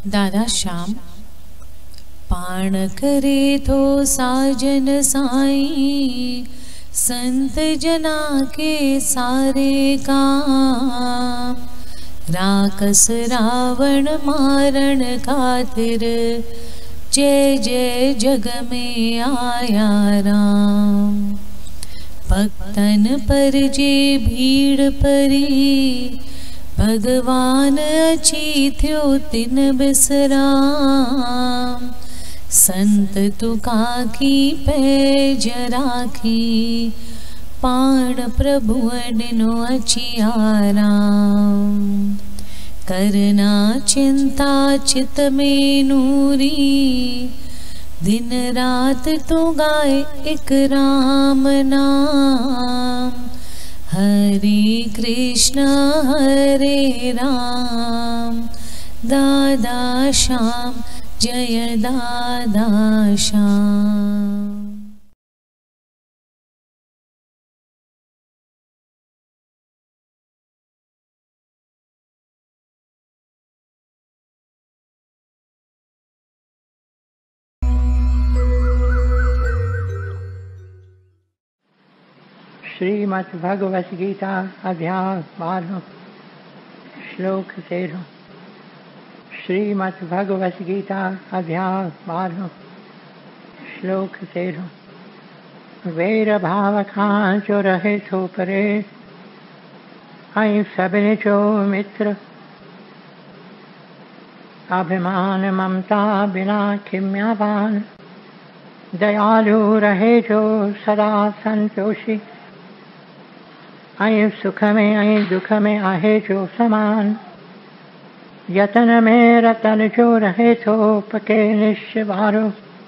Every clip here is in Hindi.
दादा श्याम पाण करे तो साजन साईं, संत जना के सारे काम। राकस रावण मारण खातिर, जय जय जग में आया राम। भक्तन पर जे भीड़ परी, भगवान अची थियो तिन बिसराम। संत तुका की पैज राखी, पाण प्रभु डिनो अची आराम। करना चिंता चित में नूरी, दिन रात तू गाए एक राम नाम। हरे कृष्ण हरे राम, दादा श्याम जय दादा श्याम। श्रीमद् भगवत गीता अध्याय 12 श्लोक 13। श्रीमद् भगवत गीता अध्याय 12 श्लोक 13। वेर भाव खां जो रहे थो परे, ऐं सभिनी जो मित्र। अभिमान ममता बिना खिम्यावान, दयालु रहे जो सदा संतोषी। ऐं सुख में ऐं दुख में आहे जो समान, यतन में रतन जो रहे थो पके निश्चय वारो।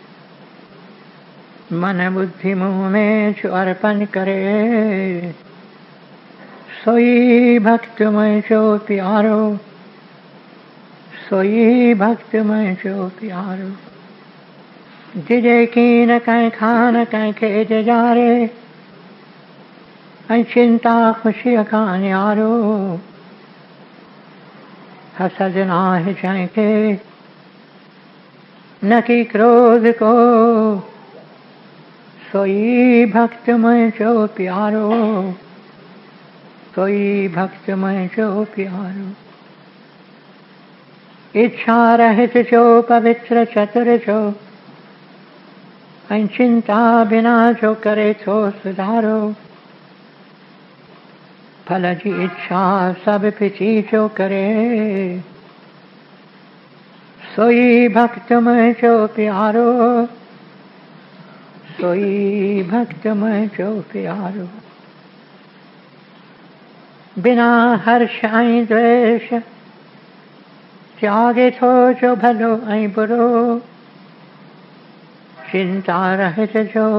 मन बुद्धि मुँह में जो अर्पण करे, सोई भक्त में जो प्यारो। सोई भक्त में जो प्यारो। जिजे की न कहीं खान कहीं के जजारे, ऐं चिंता खुशी का न्यारो। हसद नाहि जैके न कि क्रोध को, सोई भक्त में जो प्यारो। सोई भक्त में जो प्यारो। इच्छा रहित जो पवित्र चतुर जो, ऐं चिंता बिना जो करे थो सुधारो। फल जी इच्छा सब पिछी जो करे, सोई भक्त में जो प्यारो। सोई भक्त में जो प्यारो। बिना हर्ष ऐं द्वेष, त्यागे थो जो भलो ऐं बुरो। चिंता रहित जो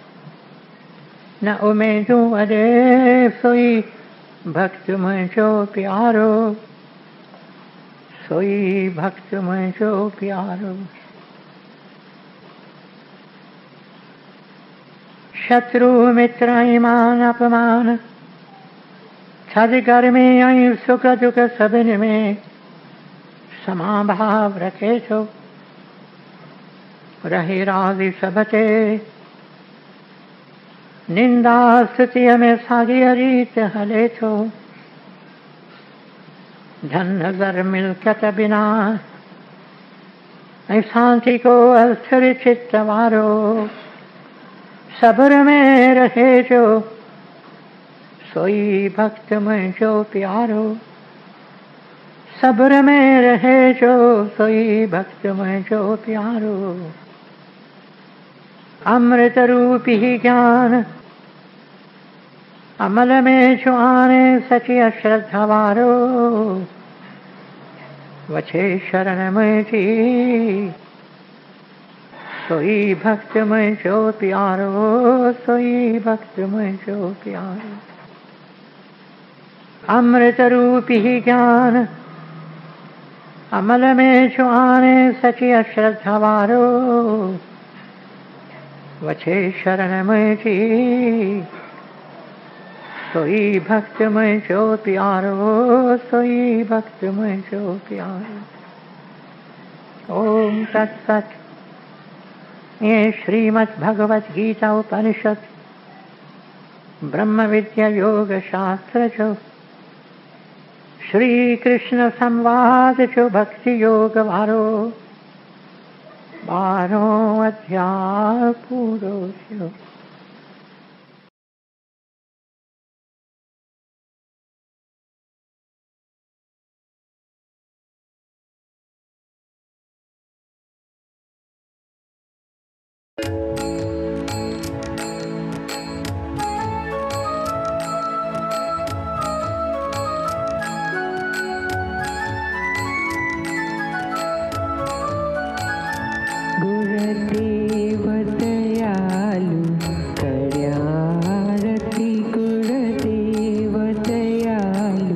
न उमेदूं अॾे, सोई भक्त में जो प्यारो। सोई भक्त में जो प्यारो। शत्रु मित्र ऐं मान अपमान, थधि गर्मी ऐं सुख दुख सभिनी में समाभाव रखे थो। रहे राज़ी सब ते, निंदा स्तुतिअ में साॻी रीत हले थो। धन ज़र मिल्कत बिना, ऐं शांति को अस्थिर चित्त वारो। सब्र में रहे जो, सोई भक्त में जो प्यारो। सब्र में रहे जो, सोई भक्त में जो प्यारो। अमृत रूपी ज्ञान अमल में जो आने, सची अश्रद्धा वारो। वछे शरण में जी, सोई भक्त में जो प्यारो। सोई भक्त में जो प्यारो। अमृत रूपी ज्ञान अमल में जो आने, सची अश्रद्धा वारो। वछे शरण में जी, सोई भक्त में जो प्यारो। सोई भक्त में जो प्यारो। ओम तत्सत। ये श्रीमद्भगवद्गीता उपनिषद ब्रह्म विद्या योग शास्त्र जो श्री कृष्ण संवाद जो भक्ति योग वारो 12 अध्याय पूरो थयो। गुरुदेव दयालु कर्यारती, गुरुदेव दयालु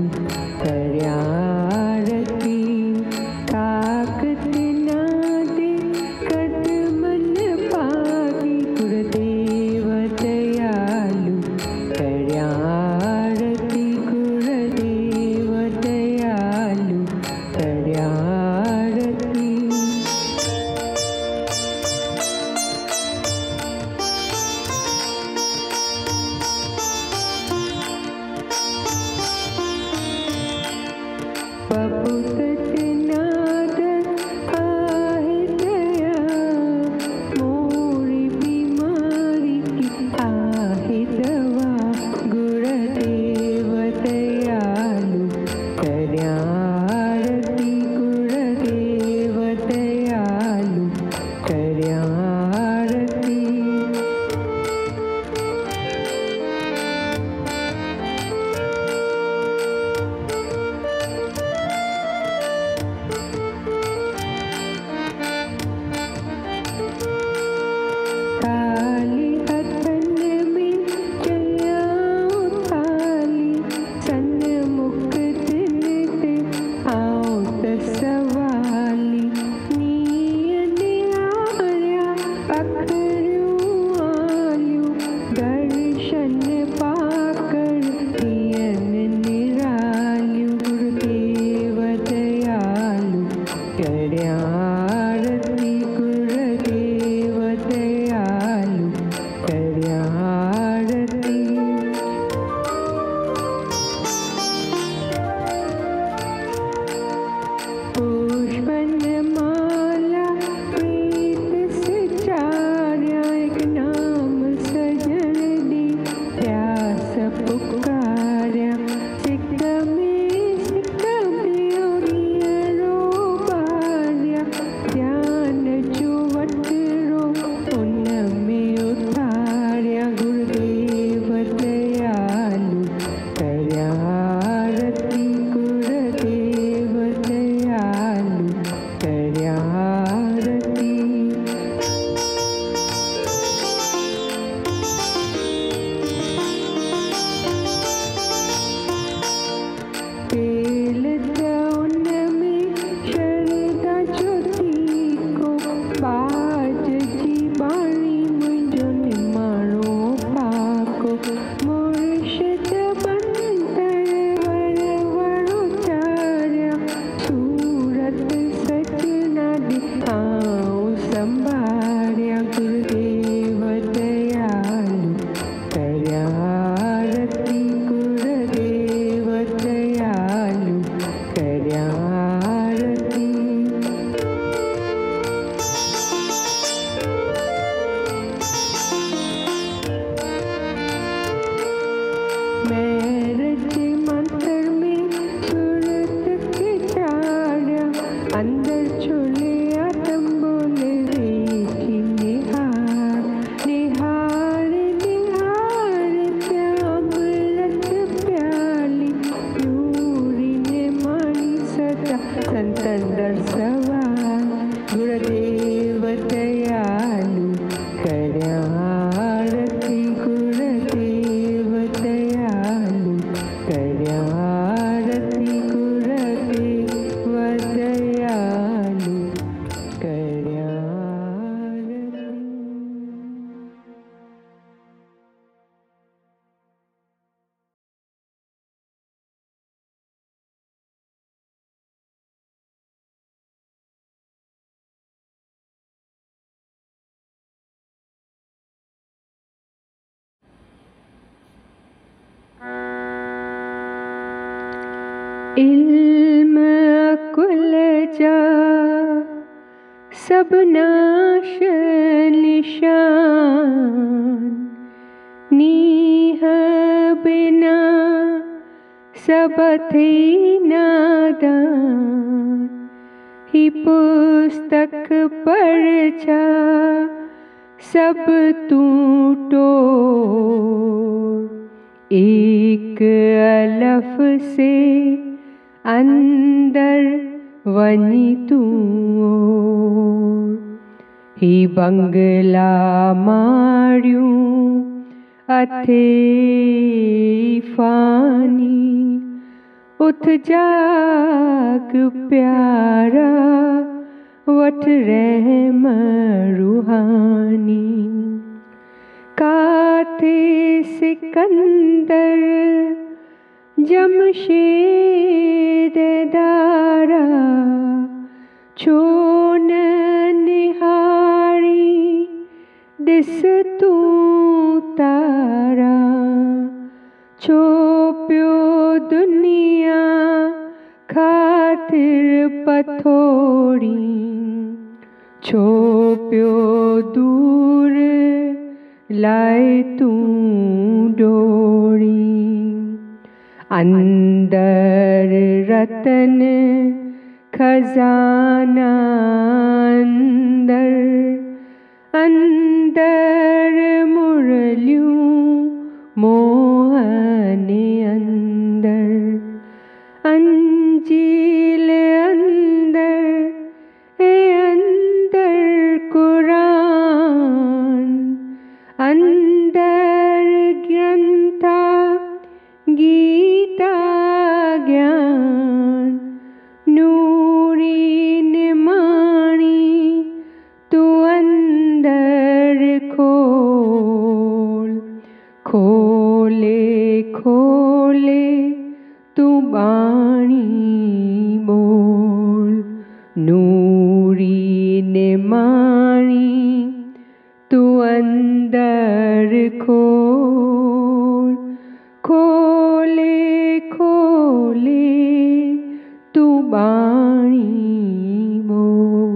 कर्यारती, ताकत ना दे कदमन पागी, गुरुदेव दयालु कर्यारती, गुरुदेव दयालु कर्यारती। नाद आहे दया, मोरी बीमारी की आहे दवा, गुरुदेव दयालु कर्यारती, गुरुदेव दयालु कर्यारती। इल्म अकुल जा सब नाश निशान, नीह बिना सब थे नादान। ही पुस्तक पढ़ा सब तू टोड़, एक अलफ से अंदर वनी तू ओर। ही बंगला मारियूं अथे फानी, उठ जाग प्यारा वठ रहम रूहानी। काथे सिकंदर जमशेद दारा, छो न निहारी दिस तू तारा। छो पियो दुनिया खातिर पथोड़ी, छो पियो दूर लाए तू डोरी। अंदर रतन खजाना अंदर, अंदर मुरलियूं मोहन अंदर। अंजील अंदर अंदर कुरान, अंदर ग्रंथा गीता ज्ञान। नूरी निमाणी तू अंदर खोल, खोले खोले तू बाणी बोल। नूरी निमाणी तू अंदर खोल, खोले खोले तू बाणी बोल।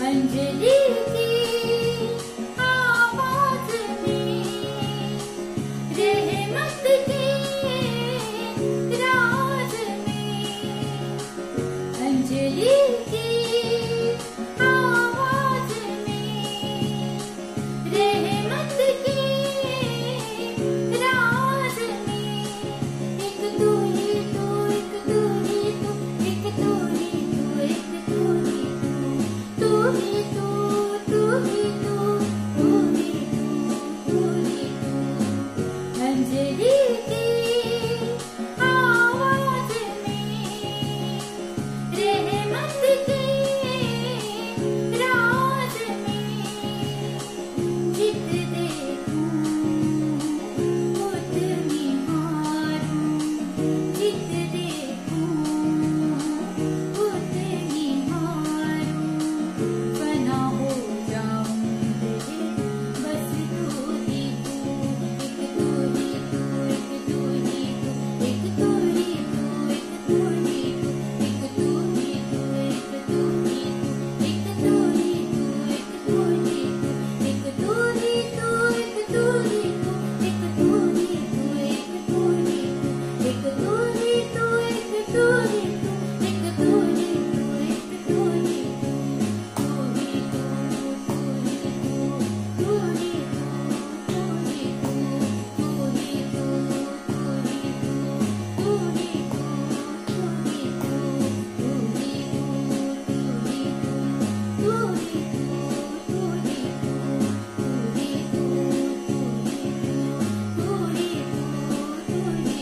अंजलि की आवाज में रहमत के राज में, अंजलि की आवाज में रहमत के राज में, एक तू ही तू, एक तू ही तू, एक तू ही तू, एक तू ही तू, तू ही तू, तू ही तू, तू ही तू, तू ही तू, अंजलि की आवाज में रहमत के राज में, चित देखूं खुद निहारूं, चित देखूं खुद निहारूं, फना हो जाऊं तेरे बस तू ही तू, एक तू ही तू, एक तू ही तू, एक तू ही तू, एक तू ही तू, एक तू ही तू, एक तू ही तू, एक तू ही तू, एक तू ही तू, एक तू ही तू, एक तू ही तू, एक तू ही तू, एक तू ही तू, एक तू ही तू, एक तू ही तू, एक तू ही तू, एक तू ही तू, तू ही तू, तू ही तू, तू ही तू, तू ही तू, तू ही तू, तू ही तू, तू ही तू, तू ही तू, तू ही तू, तू ही तू, तू ही तू, तू ही तू, तू ही तू, तू ही तू, तू ही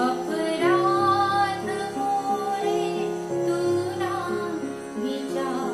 अपराध मोरे तू ना विचार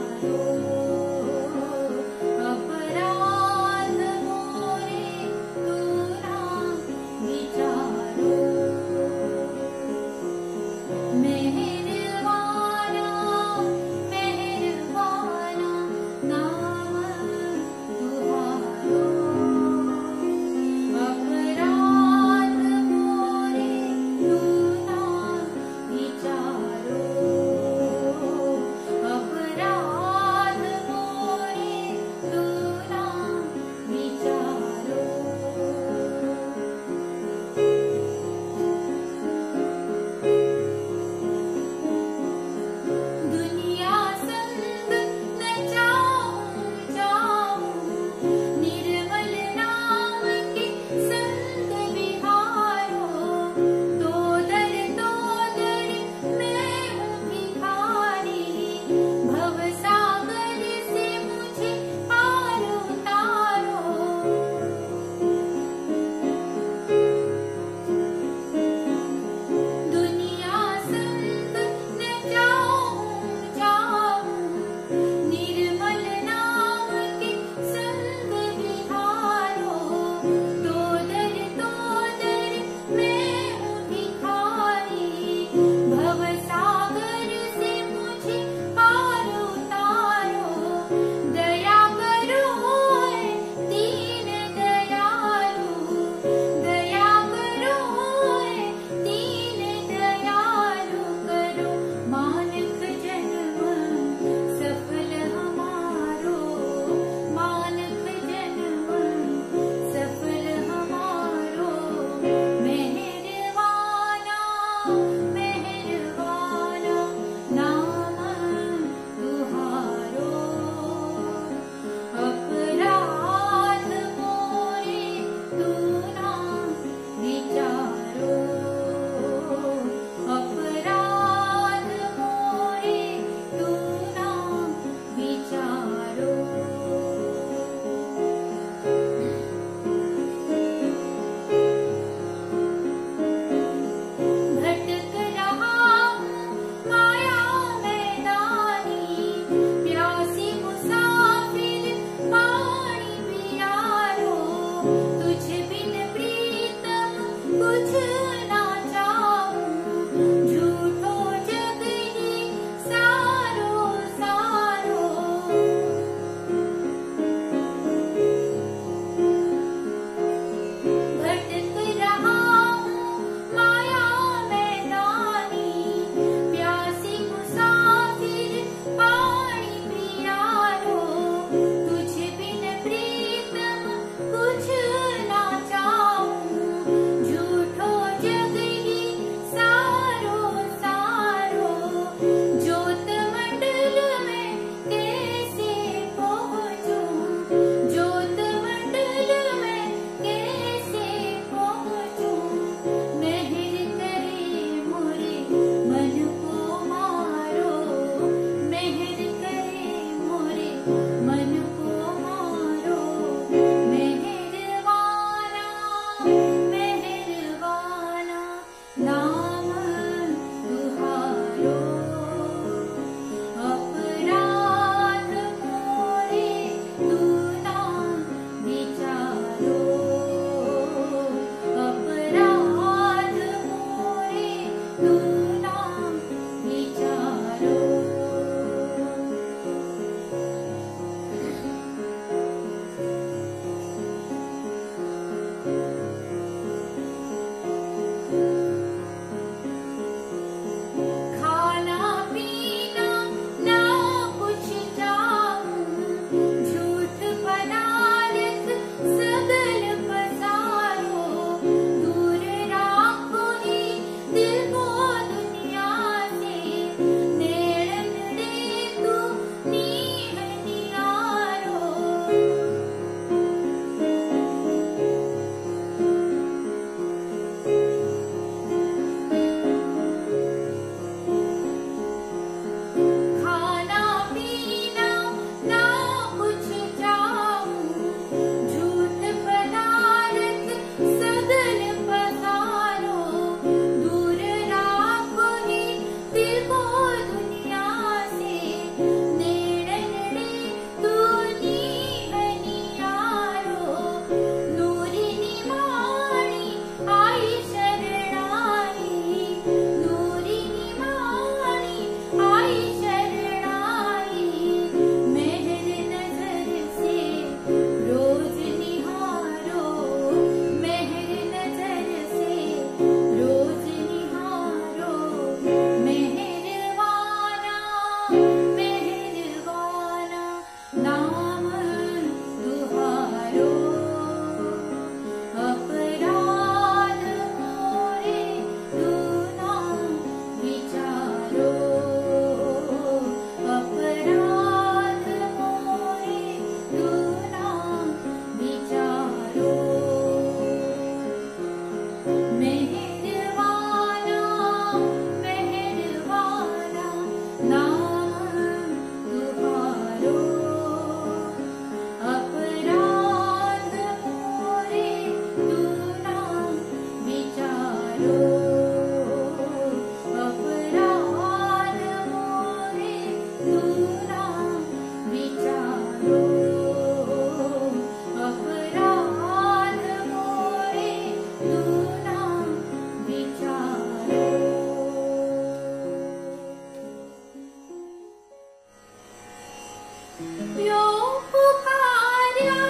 प्यो पुकार्या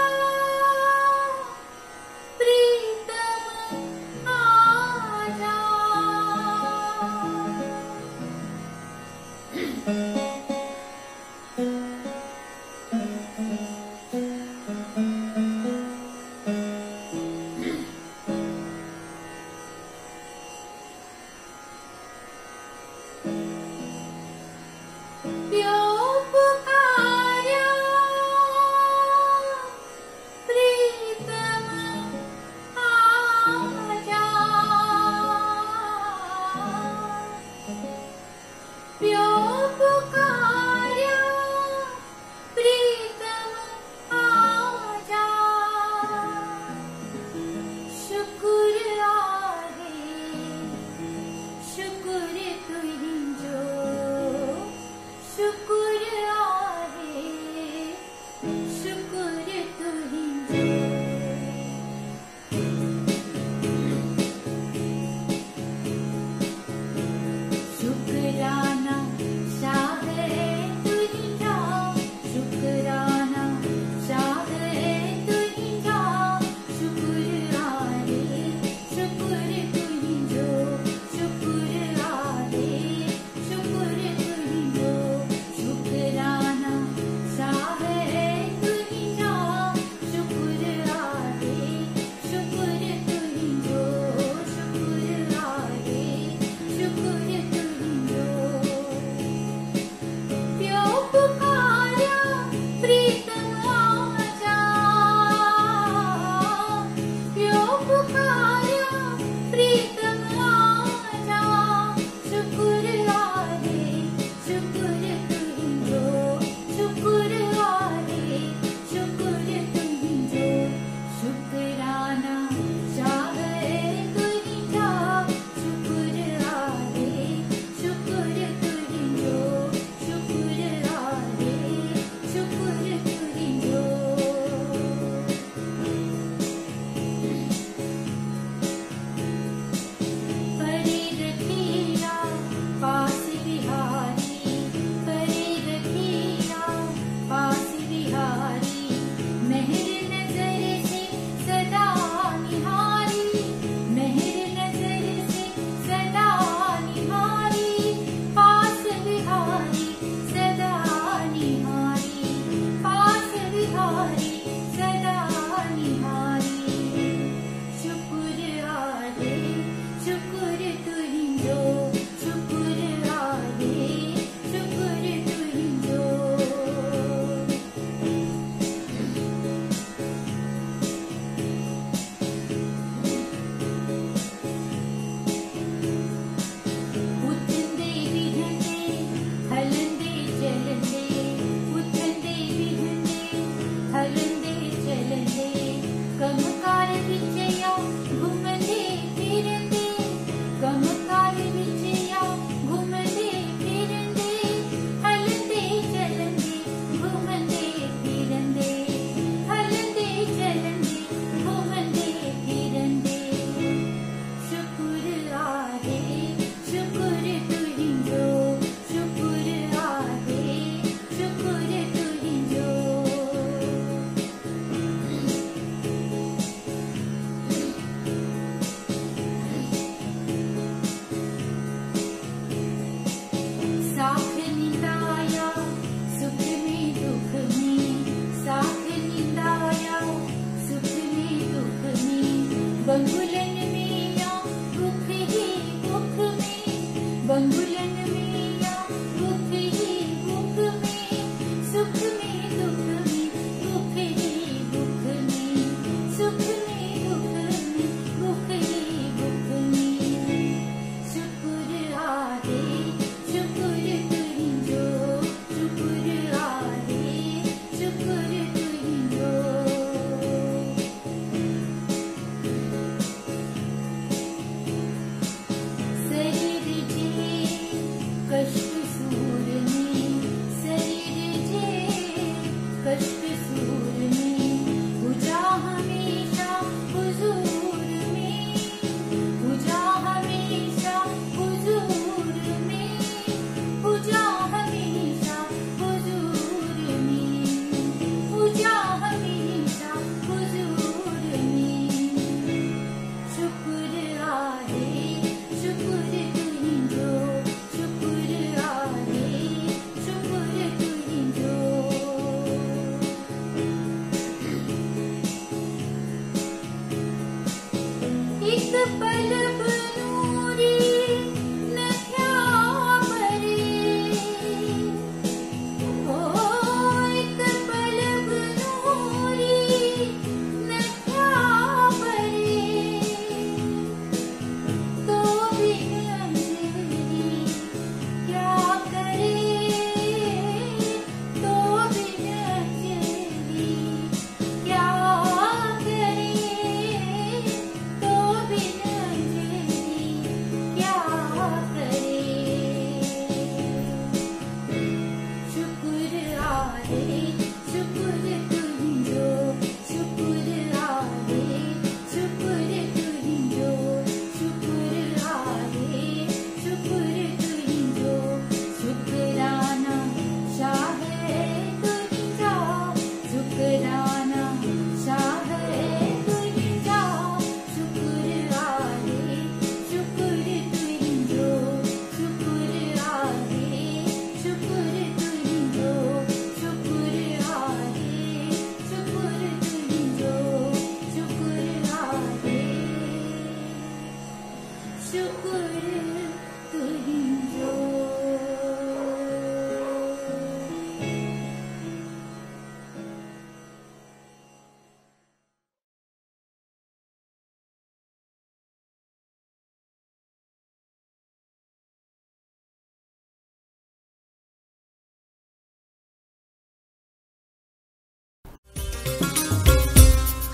प्रीतम आजा। प्यो पुकार्या प्रीतम आजा। प्यो पुकार्या प्रीतम आजा। शुक्र आहे शुक्र तुझो शुक्र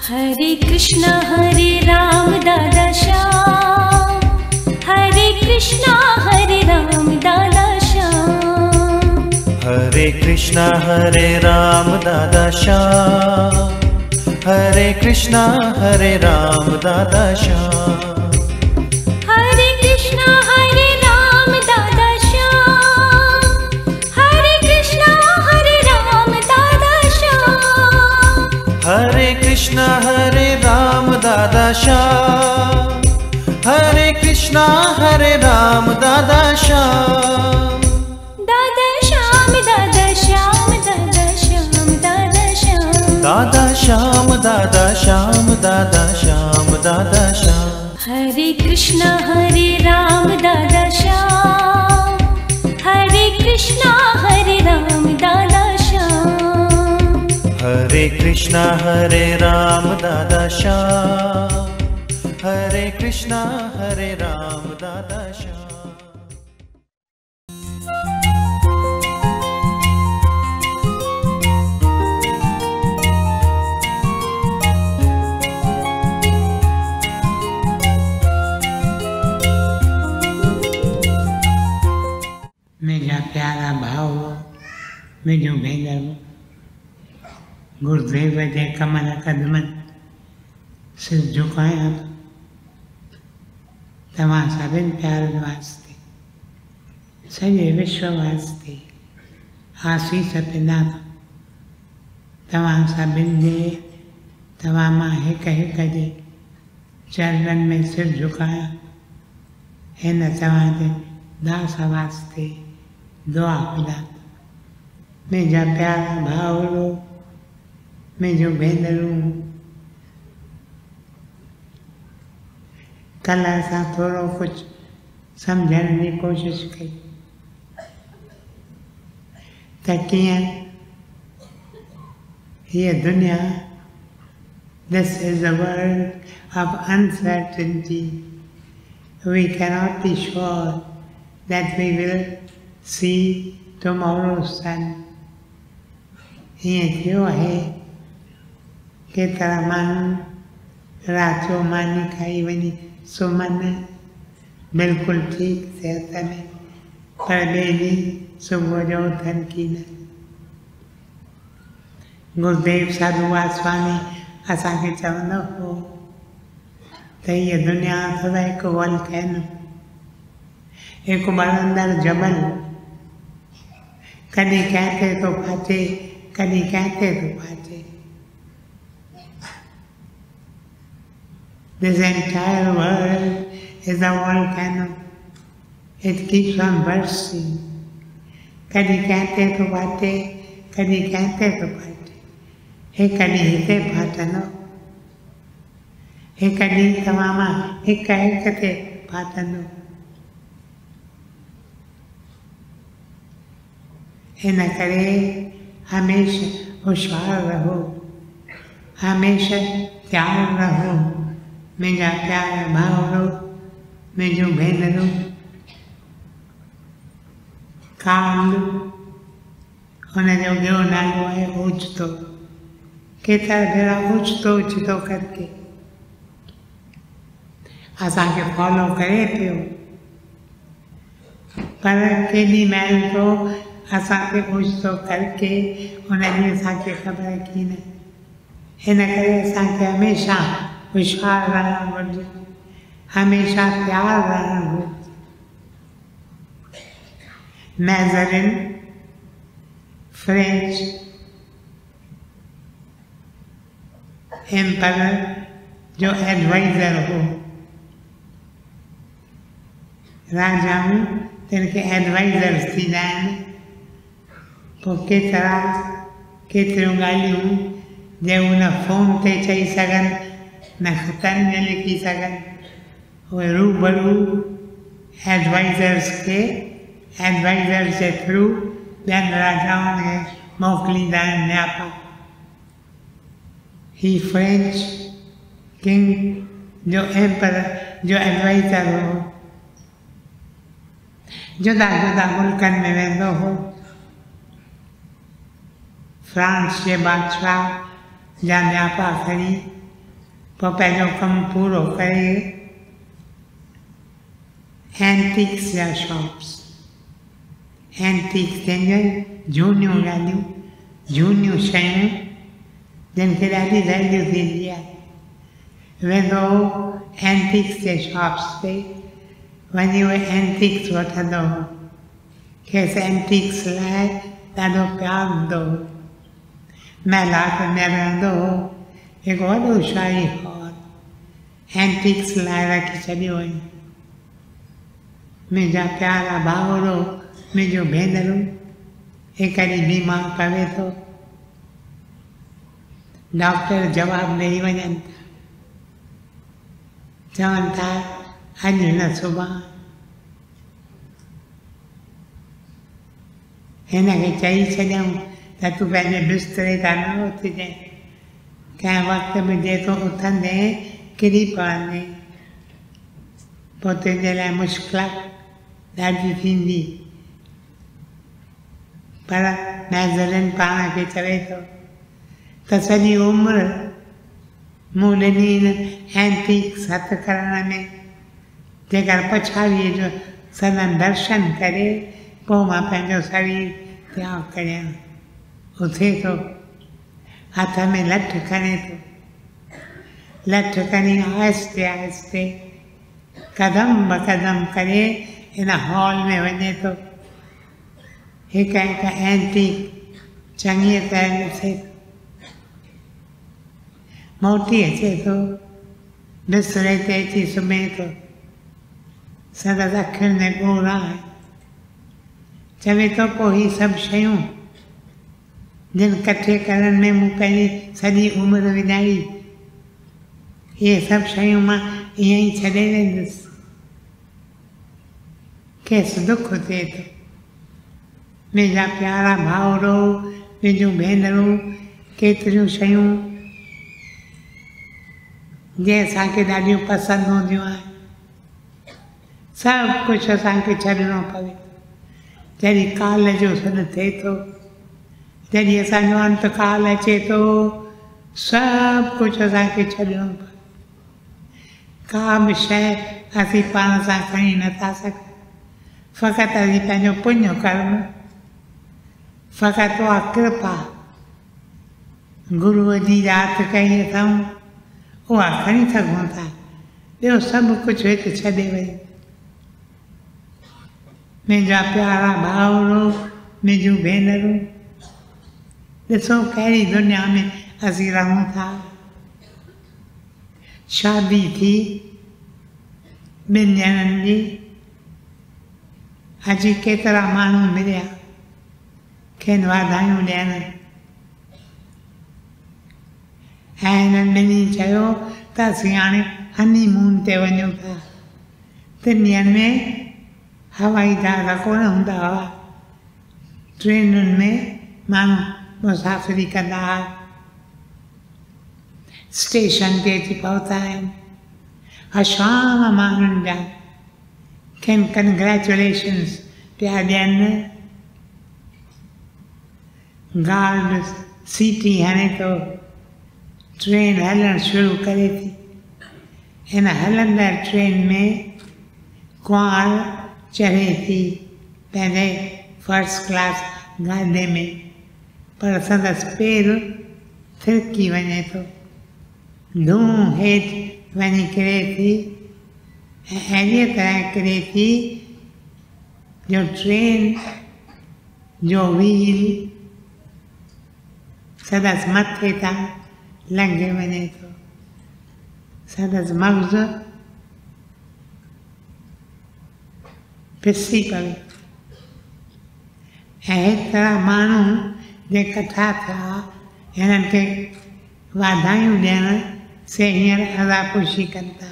हरे कृष्णा दादा श्याम, हरे कृष्णा राम दादा श्याम, हरे कृष्णा राम दादा श्याम, हरे कृष्णा राम दादा श्याम, हरे कृष्णा राम दादा श्याम, हरे कृष्णा राम दादा श्याम, हरे कृष्णा राम दादा श्याम, हरे कृष्णा राम दादा श्याम, दादा श्याम दादा श्याम दादा श्याम दादा श्याम, दादा श्याम दादा श्याम दादा श्याम दादा श्याम, हरे कृष्णा राम दादा श्याम, हरे कृष्णा राम दादा श्याम, हरे कृष्णा राम दादा श्याम, हरे कृष्णा राम दादा श्याम। मेरा प्यारा भाव मुंहिंजो भेनर गुरुदेव जे कमल कदमनि सिर झुकायां तव्हां सभिनि प्यारनि वास्ते सॼे विश्व वास्ते आसीस पिना तव्हां सभिनि जे तव्हां मां हिक हिक जे चरणनि में सिर झुकायां हिन तव्हांजे दास वास्ते दुआ खुदा मुंहिंजा प्यारा भाउरो मुंहिंजो भेनरूं कल्ह असां थोरो कुझु सम्झण जी कोशिशि कई त कीअं हीअ दुनिया this is a world of uncertainty we cannot be sure that we will see tomorrow's sun. हीअं थियो आहे केतिरा माण्हू राति जो मानी खाई वञी सुम्हनि बिल्कुलु ठीकु सिहत में पर ॿिए ॾींहुं सुबुह जो उथनि की न। गुरुदेव साधू वासवाणी असांखे चवंदो हो त हीअ दुनिया अथव हिकु वोल्केनो हिकु ॿरंदड़ जबल कॾहिं कंहिं ते थो फाचे कॾहिं कंहिं ते थो फाचे। This entire world is a volcano. It keeps on bursting. कॾहिं कंहिं ते थो फाटे कॾहिं कंहिं ते थो फाटे हे कॾहिं हिते फाटंदो हिकु ॾींहुं तव्हां मां हिक हिक ते फाटंदो। हिन करे हमेशह होशियारु रहो हमेशह तयारु रहो मुंहिंजा प्यारा भाउरो मुंहिंजो भेनरूं। काल हुनजो ॿियो नालो आहे ओचितो केतिरा भेरा ओचितो ओचितो करके असांखे फॉलो करे पियो पर केॾी महिल तो असांखे ओचितो करके हुनजी असांखे ख़बर की न। हिन करे असांखे हमेशह होशियारु रहणु घुरिजे हमेशह तयारु रहणु घुरिजे। मैज़रिन फ्रेंच एम्परर जो एडवाइज़र हो राजाऊं तिनखे एडवाइज़र्स थींदा आहिनि पोइ केतिरियूं ॻाल्हियूं जे उन फ़ोन ते चई सघनि न ख़तनि में लिखी सघनि उहे रूबरू एडवाइज़र्स खे एडवाइज़र्स जे थ्रू ॿियनि राजाउनि खे मोकिलींदा आहिनि न्यापा। ही फ्रेंच किंग जो एम्परर जो एडवाइज़र हो जुदा जुदा मुल्कनि में वेंदो हो। फ्रांस जे बादशाह जा न्यापा खणी पोइ पंहिंजो कमु पूरो करे एंटीक्स जा शॉप्स, एंटीक्स जंहिंजे झूनियूं ॻाल्हियूं, झूनियूं शयूं जिन खे ॾाढी वैल्यू थींदी आहे, वेंदो एंटीक्स जे शॉप्स ते वञी उहे एंटीक्स वठंदो हो। खेसि एंटीक्स लाइ ॾाढो प्यारु हूंदो हो। महिलात में रहंदो हो, हिकु वॾो शाही हॉल एंटीक्स लाइ रखी छॾियो हुई। मुंहिंजा प्यारा भाउरो, मुंहिंजो भेनरूं, हिकु ॾींहुं बीमार पवे थो, डॉक्टर जवाबु ॾेई वञनि था, चवनि था अॼु न सुभाणे। हिन खे चई छॾियऊं त तूं पंहिंजे बिस्तरे तां न उथिजांइ, कंहिं वक़्तु बि जेको उथंदे किरी पवंदे, पोइ तुंहिंजे लाइ मुश्किलात ॾाढी थींदी। पर नज़रनि पाण खे चवे थो त सॼी उमिरि मूं ॾिनी एंटीक्स हथु करण में, जेकर पछाड़ीअ जो सदन दर्शन करे पोइ मां पंहिंजो शरीर त्याग करियां। उथे थो, हथ में लठ खणे थो, लठ खणी आहिस्ते आहिस्ते कदम ब कदम करे हिन हॉल में वञे थो। हिकु हिकु एंटीक चङीअ तरह ॾिसे थो, मोटी अचे थो, बिस्तरे ते अची सुम्हे थो। संदसि अखियुनि में ॻोढ़ा आहे। चवे थो पोइ ही सभु शयूं जिन कठे करण में मूं पंहिंजी सॼी उमिरि विञाई, इहे सभु शयूं मां ईअं ई छॾे वेंदुसि। खेसि दुख थिए थो। मुंहिंजा प्यारा भाउरो, मुंहिंजूं भेनरूं, केतिरियूं शयूं जे असांखे ॾाढियूं पसंदि हूंदियूं आहिनि, सभु कुझु असांखे छॾिणो पवे। जॾहिं काल जो सॾु थिए थो, जॾहिं असांजो अंतकाल अचे थो, सभु कुझु असांखे छॾिणो पवे। का बि शइ असीं पाण सां खणी नथा सघूं, फ़क़ति असीं पंहिंजो पुण्य कर्म, फ़क़ति उहा कृपा गुरूअ जी यादि कई अथऊं, उहा खणी सघूं था। ॿियो सभु कुझु हिते छॾे वई। मुंहिंजा प्यारा भाउरो, मुंहिंजूं भेनरूं, ॾिसो कहिड़ी दुनिया में असीं रहूं था। शादी थी 2 ॼणनि जी, अॼु केतिरा माण्हू मिलिया खेनि वाधायूं ॾियण, ऐं हिननि ॿिन्ही चयो त असीं हाणे हनीमून ते वञूं था। 3 ॾींहंनि में हवाई जहाज कोन हूंदा हुआ, ट्रेनुनि में माण्हू मुसाफ़िरी कंदा हुआ। स्टेशन ते अची पहुता आहिनि, अशाम माण्हुनि जा खेनि कंग्रेचुलेशन्स पिया ॾियनि। गार्ड सीटी हणे थो, ट्रेन हलणु शुरू करे थी। हिन हलंदड़ ट्रेन में कुंवार चढ़े थी पंहिंजे फर्स्ट क्लास गाॾे में, पर संदसि पेरु थिरकी वञे थो, धूं हेठि वञी किरे थी, ऐं अहिड़ीअ तरह किरे थी जो ट्रेन जो व्हील संदसि मथे तां लंघे वञे थो। संदसि मग़ज़ु पिसी पवे, ऐं हेतिरा माण्हू जे कठा थिया हिननि खे वाधायूं ॾियण से हींअर अज़ापुशी कनि था।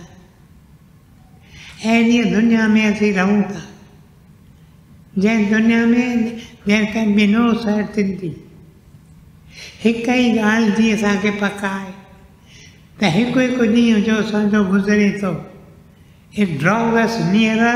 अहिड़ी दुनिया में असीं रहूं था, जंहिं दुनिया में there can be no certainty। हिकु ई ॻाल्हि जी असांखे पक आहे त हिकु हिकु ॾींहुं जो असांजो गुज़रे थो। It draws us nearer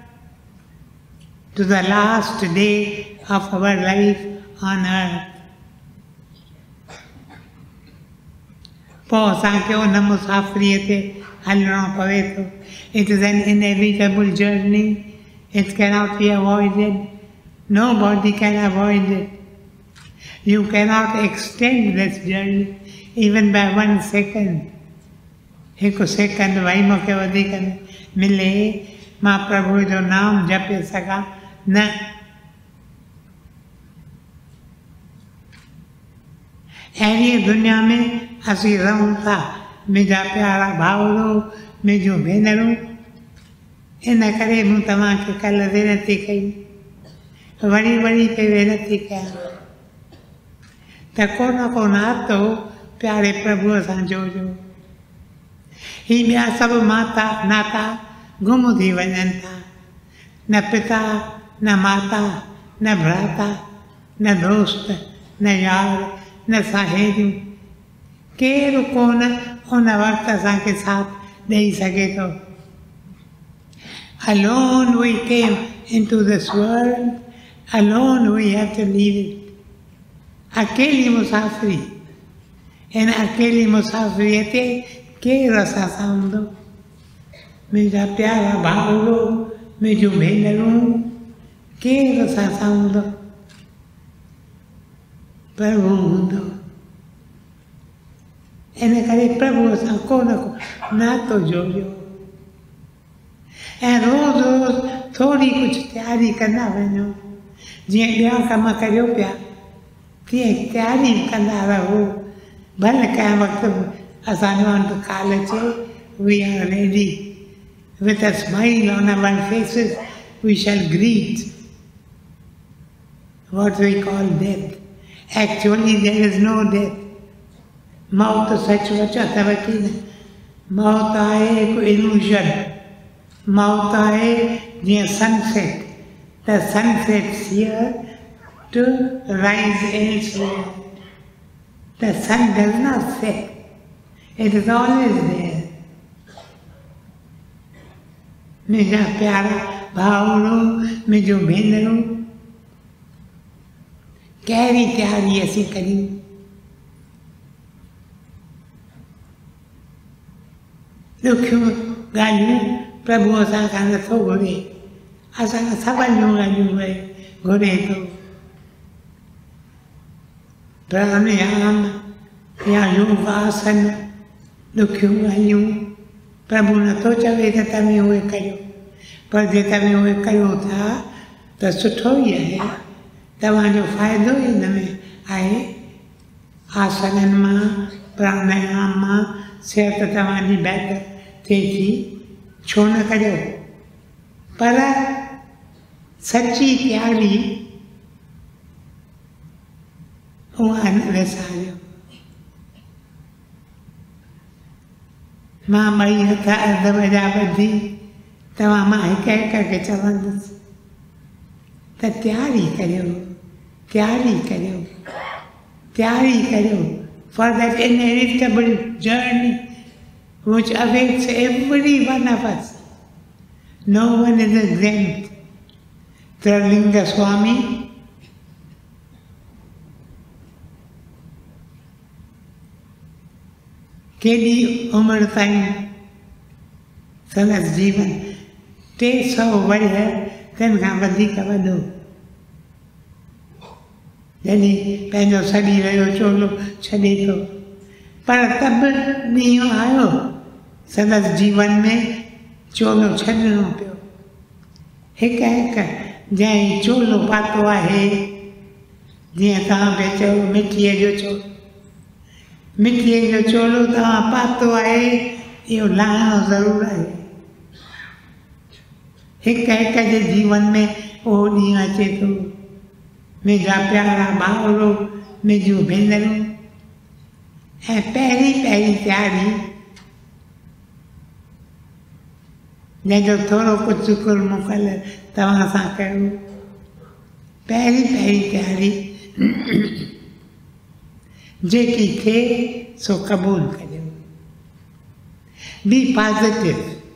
to the last day of our life on earth। पोइ असांखे उन मुसाफ़िरीअ ते हलणो पवे थो. It is an inevitable journey. It cannot be avoided. Nobody can avoid it. You cannot extend this journey even by 1 second. हिकु सेकंड भाई मूंखे वधीक मिले मां प्रभु जो नाम जपे सघां न. अहिड़ी दुनिया में असीं रहूं था. मुंहिंजा प्यारा भाउरो, मुंहिंजूं भेनरूं, इन करे मूं तव्हांखे कल्ह वेनती कई, वरी वरी पे वेनती कयां त को न नातो प्यारे प्रभुअ सां जोड़ियो. ही ॿिया सभु नाता गुम थी वञनि था. न पिता, न माता, न भ्राता, न दोस्त, न यार, न साहेड़ियूं. केरु कोन उन वक़्तु असांखे साथ ॾेई सघे थो. Alone we came into this world, alone we have to leave it. अकेली मुसाफ़िरी. हिन अकेली मुसाफ़िरीअ ते केरु असां सां हूंदो? मुंहिंजा प्यारा भाउरो, मुंहिंजूं भेनरूं, केरु असां सां हूंदो? प्रभु हूंदो. इन करे प्रभुअ सां को न को नातो जोड़ियो ऐं रोज़ रोज़ थोरी कुझु तयारी कंदा वञो. जीअं ॿिया कम करियो पिया तीअं तयारी कंदा रहो. भले कंहिं वक़्तु असांजो अंतकाल अचे, we are ready. With a smile on our faces, we shall greet what we call death. Actually, there is no death. मौत सचमुच अथव की न? मौत आहे हिकु इल्यूशन. मौत आहे जीअं sunset. The sun sets here to rise elsewhere. The sun does not set. It is always there. मुंहिंजा प्यारा भाउरो, मुंहिंजूं भेनरूं, कहिड़ी तयारी असीं करियूं? ॾुखियूं ॻाल्हियूं प्रभु असां खां नथो घुरे. असां खां सवलियूं ॻाल्हियूं घुरे थो. प्राणायाम या योग आसन, ॾुखियूं ॻाल्हियूं प्रभु नथो चवे त तव्हां उहे करियो. पर जे तव्हां उहे कयो था त सुठो ई आहे. तव्हांजो फ़ाइदो ई हिन में आहे. आसननि मां, प्राणायाम मां सिहत तव्हांजी बहितर थिए थी. छो न करियो? पर सची तयारी उहा न विसारियो. मां ॿई हथ अधु वॼा ॿधी तव्हां मां हिकु हिकु खे चवंदुसि त तयारी करियो, तयारी करियो, तयारी करियो. For that inevitable journey which awaits every one of us. No one is exempt. Trilinga Swami केॾी उमिरि ताईं संदसि जीवन 300 वर्ष तिन खां वधीक वॾो. जॾहिं पंहिंजो सड़ी रहियो चोलो छॾे थो. पर तब ॾींहुं आयो संदसि जीवन में चोलो छॾिणो पियो. हिकु हिकु जंहिं चोलो पातो आहे, जीअं तव्हां पिया चयो मिटीअ जो चोलो, मिटीअ जो चोलो तव्हां पातो आहे, इहो लाहिणो ज़रूरु आहे. हिकु हिकु जे जीवन में उहो ॾींहुं अचे थो. मुंहिंजा प्यारा भाउरो, मुंहिंजूं भेनरूं, ऐं पहिरीं पहिरीं तयारी जंहिंजो थोरो कुझु शुकुर मोकल तव्हां सां कयो. पहिरीं पहिरीं तयारी जेकी थिए सो क़बूल करियो. Be positive.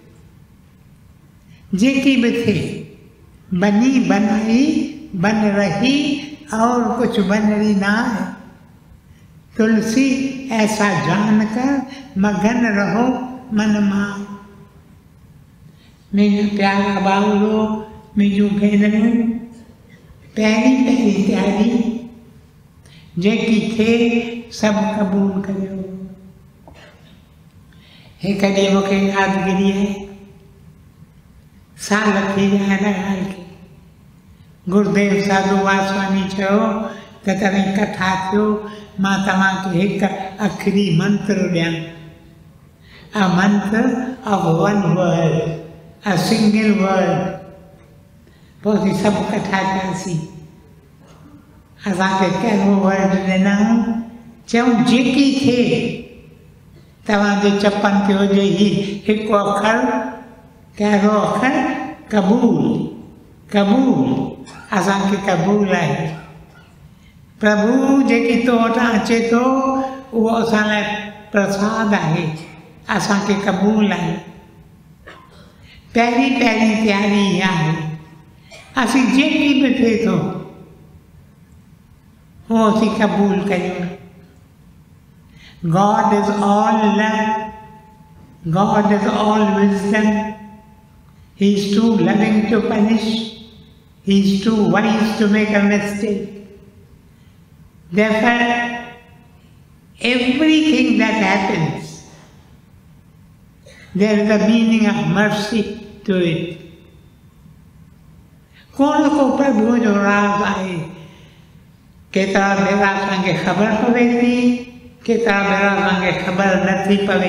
जेकी बि थिए, बनी बनाई बन रही और कुछ बन रही ना है. तुलसी ऐसा जानकर मगन रहो मन मां। मुंहिंजो प्यारा बावलो, मुंहिंजूं भेनरूं, पहिरीं पहिरीं तयारी जेकी थिए सभु क़बूल करियो। हिकु ॾींहुं मूंखे यादगिरी आहे, साल थी विया हिन ॻाल्हि खे। गुरुदेव साधू वासवानी चयो त तॾहिं कथा थियो, मां तव्हांखे हिकु अखरी मंत्र ॾियां, a mantra of one word, a single word. पोइ असीं सभु कथा कयासीं। असांखे कहिड़ो वर्ड ॾिनऊं, चयूं जेकी थिए तव्हांजे चपनि ते हुजे ही हिकु अखर, कहिड़ो अखर, क़बूल। क़बूल असांखे क़बूल आहे। प्रभु जेकी तो वटां अचे थो उहो असां लाइ प्रसाद आहे, असांखे क़बूल आहे। पहिरीं पहिरीं तयारी इहा आहे, असीं जेकी बि थिए थो उहो असीं क़बूल कयूं। God is all love, God is all wisdom, He is too loving to punish, He is too wise to make a mistake. Therefore, everything that happens, there is a meaning of mercy to it. कोण को प्रभु जो राज आहे, केतिरा भेरा असांखे ख़बर पवे थी, केतिरा भेरा असांखे ख़बर नथी पवे।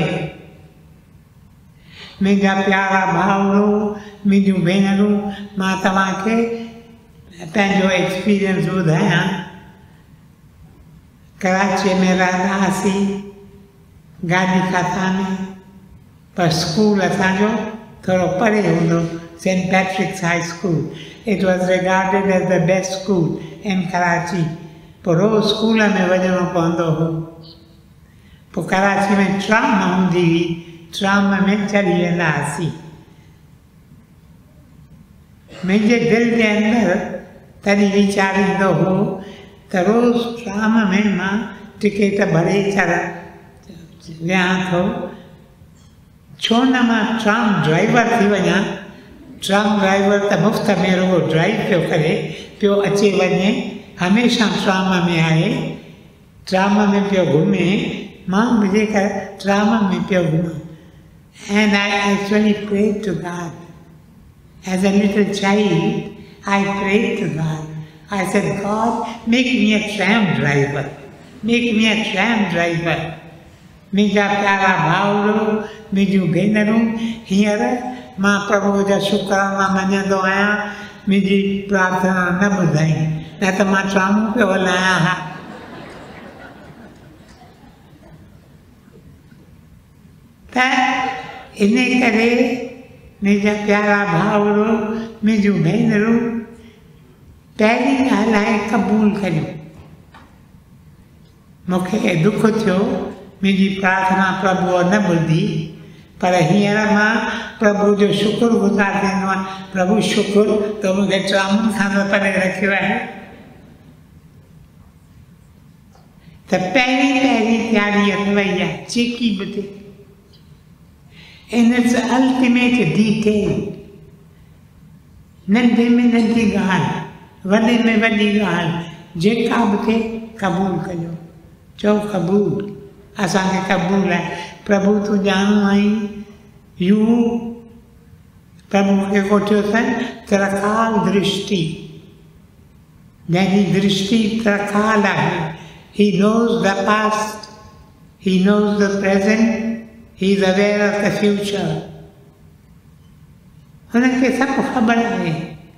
मुंहिंजा प्यारा भाउरो, मुंहिंजूं भेनरूं, मां तव्हांखे पंहिंजो एक्सपीरियंस ॿुधायां। कराची में रहंदा हुआसीं, गाॾी खाता में, पर स्कूल असांजो थोरो परे हूंदो, saint Patrick's high school. It was regarded as the best school in Karachi. पोइ रोज़ स्कूल में वञिणो पवंदो हो। पोइ कराची में ट्राम हूंदी हुई, ट्राम में चढ़ी वेंदा हुआसीं। मुंहिंजे दिलि जे अंदरि तॾहिं वीचार ईंदो हो त रोज़ ट्राम में मां टिकेट भरे वियां थो, छो न मां ट्राम ड्राइवर थी वञा। ट्राम ड्राइवर त मुफ़्त में रुगो ड्राइव पियो करे, पियो अचे वञे, हमेशह ट्राम में आहे, ट्राम में पियो घुमे, मां मुंहिंजे करे ट्राम में पियो घुमां। And I actually prayed to God. As a little child, I prayed to God. I said, God, make me a tram driver. Make me a tram driver. मुंहिंजा प्यारा भाउरो, मुंहिंजूं भेनरूं, हींअर मां प्रभु जा शुकराना मञंदो आहियां, मुंहिंजी प्रार्थना न ॿुधाई, न त मां ट्रामूं पियो हलायां हा। त इन करे मुंहिंजा प्यारा भाउरो, मुंहिंजूं भेनरूं, पहिरीं ॻाल्हि आहे क़बूल करियो। मूंखे दुख थियो, मुंहिंजी प्रार्थना प्रभुअ न ॿुधी, पर हींअर मां प्रभु जो शुक्रगुज़ार थींदो आहियां। प्रभु शुक्र तो मूंखे ट्रामुनि खां त परे रखियो आहे। त पहिरीं पहिरीं तयारी अथव इहा, जेकी बि थिए। इन इट्स अल्टीमेट डिटेल, नंढे में नंढी ॻाल्हि, वॾे में वॾी ॻाल्हि, जेका बि थिए क़बूल कजो। चओ क़बूल, असांखे क़बूल आहे। प्रभु तूं ॼाणो आहीं, यू प्रभु मूंखे कोठियो अथनि त्रकाल दृष्टि, जंहिंजी दृष्टि त्रकाल आहे। He knows the past, he knows the present, he is aware of the future. हुनखे सभु ख़बर आहे।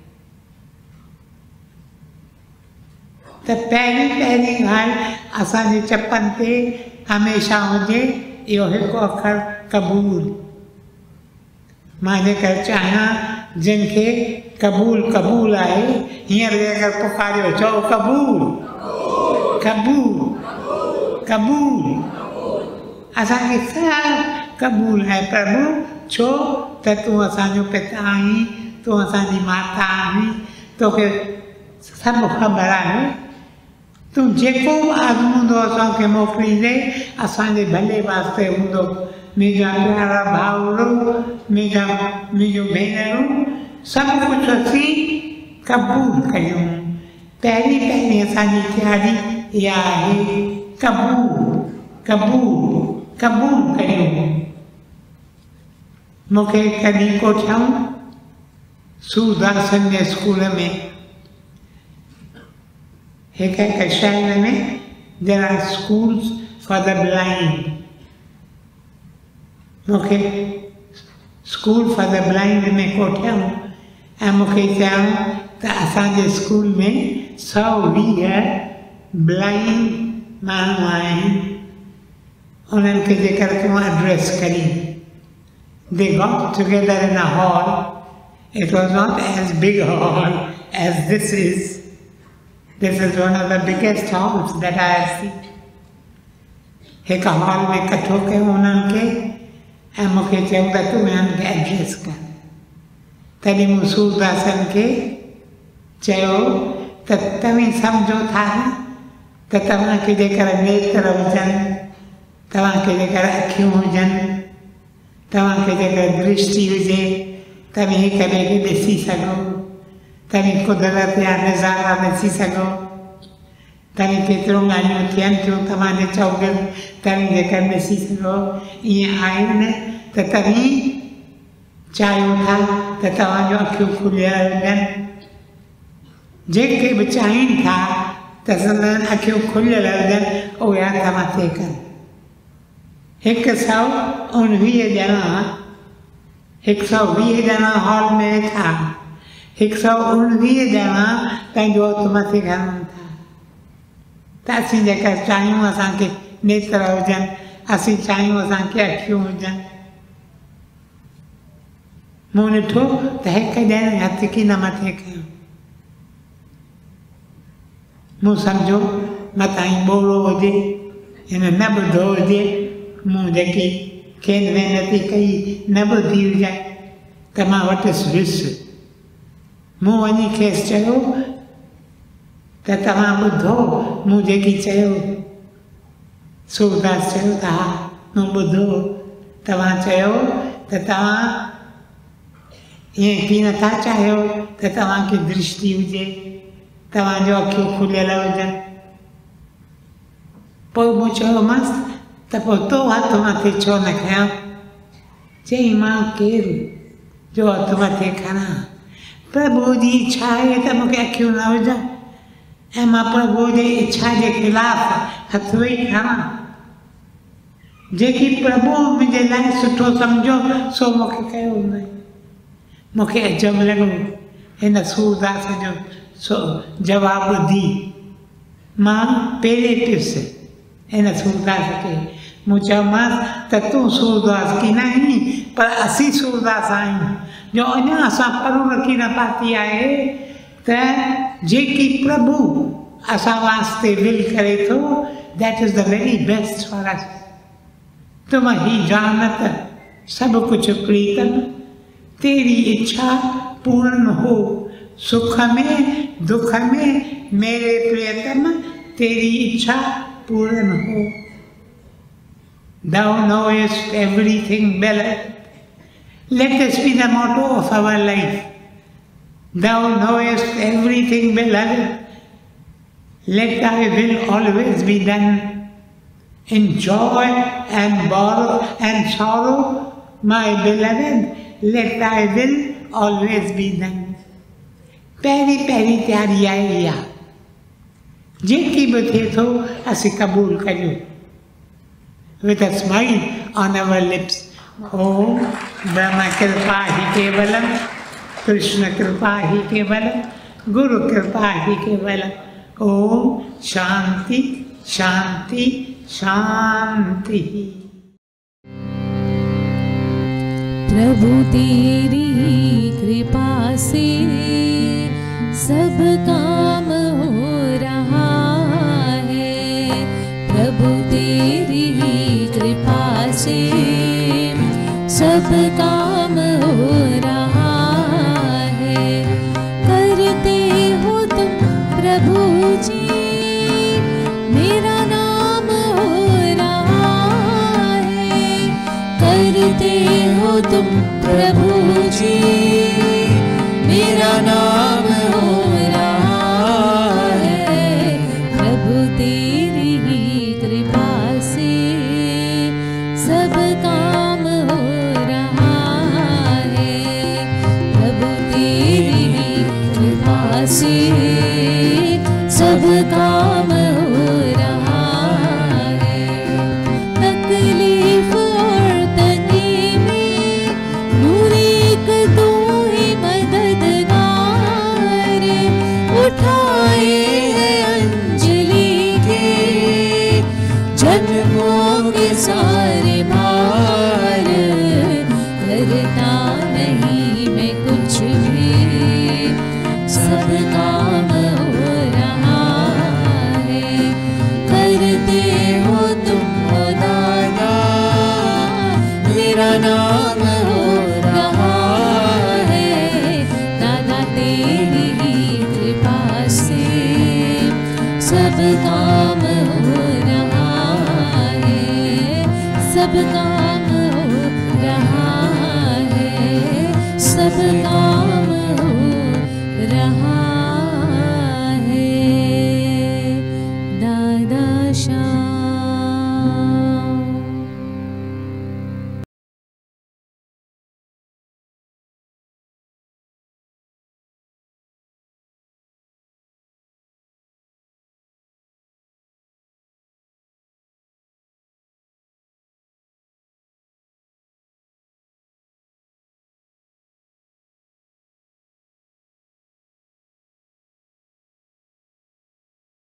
त पहिरीं पहिरीं ॻाल्हि असांजे चपनि ते हमेशह हुजे इहो हिकु अखर क़बूल। मां जेकर चाहियां जिनखे क़बूल क़बूल आहे, हींअर जेकर पुकारियो चओ क़बूल क़बूल क़बूल, असांखे सभु क़बूल आहे प्रभु। छो त तूं असांजो पिता आहीं, तूं असांजी माता आहीं, तोखे सभु ख़बर आहे। तूं तूं जेको बि आज़मूंदो असांखे मोकिलींदे असांजे भले वास्ते हूंदो। मुंहिंजा प्यारा भाउरो, मुंहिंजो भेनरूं, सभु कुझु असीं क़बूल कयूं। पहिरीं पहिरीं असांजी तयारी इहा आहे, क़बूल क़बूल क़बूल कयूं। मूंखे कॾहिं कोठियूं सूरदासनि जे स्कूल में हिकु शहर में there are schools for the blind. मूंखे स्कूल फॉर द ब्लाइंड में कोठियूं ऐं मूंखे चयूं त असांजे स्कूल में 120 ब्लाइंड माण्हू आहिनि, उन्हनि खे जेकर तूं एड्रेस करी। They got together in a hall. It was not as big a hall as this is. This is one of the biggest halls that I have seen. एक हॉल में इकट्ठो कयो उन्हनि खे ऐं मूंखे चयूं त तूं उन्हनि खे एड्रेस कर। तॾहिं मूं सूरदासनि खे चयो त तव्हां सम्झो था त तव्हांखे जेकर नेत्र हुजनि, तव्हांखे जेकर अखियूं हुजनि, तव्हांखे जेकर दृष्टि हुजे, तव्हां हिक ॿिए खे ॾिसी सघो, तव्हां कुदरत जा नज़ारा ॾिसी सघो, तव्हां केतिरो ॻाल्हियूं थियनि थियूं तव्हांजे चौगिर्द, तव्हां जेकर ॾिसी सघो। ईअं आहे न त तव्हां चाहियो था त तव्हांजो अखियूं खुलियल हुजनि। जेके बि चाहिनि था त संदनि अखियूं खुलियल हुजनि, उहे हथ मथे कनि। 120 ॼणा हॉल में वेठा, 119 ॼणा पंहिंजो हथ मथे खणनि था। त असीं जेकर चाहियूं असांखे नेत्र हुजनि, असीं चाहियूं असांखे अखियूं हुजनि। मूं ॾिठो त हिकु ॼणे हथ की न मथे कयो। मूं सम्झो मथां ई ॿोड़ो हुजे, हिन न ॿुधो हुजे, मूं जेकी खेनि महिनती कई न ॿुधी हुजे त मां वटसि वियुसि। मूं वञी खेसि चयो त तव्हां ॿुधो मूं जेकी चयो? सूरदास चयो त हा मूं ॿुधो। तव्हां चयो त तव्हां ईअं कीअं नथा चाहियो त तव्हांखे दृष्टि हुजे, तव्हांजो अखियूं खुलियल हुजनि। पोइ मूं चयोमांसि त पोइ तो हथ मथे छो न खयां? चई मां केरु जो हथ मथे खणां? प्रभु जी इच्छा आहे त मूंखे अखियूं न हुजनि ऐं मां प्रभु जे इच्छा जे ख़िलाफ़ हथ वेही खणां। जेकी प्रभु मुंहिंजे लाइ सुठो सम्झो सो मूंखे कयो न। मूंखे अजब लॻो हिन सूरदास जो जवाबु ॿुधी। मां पेरे पियुसि हिन सूरदास खे। मूं चयोमांसि त तूं सूरदास की न आहीं, पर असीं सूरदास आहियूं जो अञा असां परू रखी न पाती आहे त जेकी प्रभु असां वास्ते विल करे थो, that is the very best for us. तुम ही जानत सब कुछ प्रीतम, तेरी इच्छा पूर्ण हो, सुख में दुख में मेरे प्रियतम, तेरी इच्छा पूर्ण हो। Thou knowest everything beloved. Let this be the motto of our life. Thou knowest everything beloved. Let thy will always be done. In joy and sorrow, my beloved, let thy will always be done. पहिरी पहिरी तयारी आहे इहा। जेकी बि थिए थो असीं क़बूल कयूं। With a smile on our lips. Om Brahma Kripa Hi Kevalam, Krishna Kripa Hi Kevalam, Guru Kripa Hi Kevalam. Om Shanti Shanti Shanti. प्रभु तेरी कृपा से सब काम हो रहा है। प्रभु तेरी कृपा से सब काम हो रहा है। करते हो तुम प्रभु जी तुम प्रभु जी, मेरा नाम हो रहा है। प्रभु तेरी ही कृपा से सब काम हो रहा है। प्रभु तेरी ही कृपा से सब काम हो रहा है। तकलीफ और तंगी में नूर एक तू ही मददगार। उठाए हैं अंजलि के जन्मों के सारे भार। करता नहीं मैं कुछ भी, सब काम हो रहा है। करते हो तुम हो दादा, मेरा नाम हो रहा है। दादा तेरी ही कृपा से सब काम हो रहा है। सब काम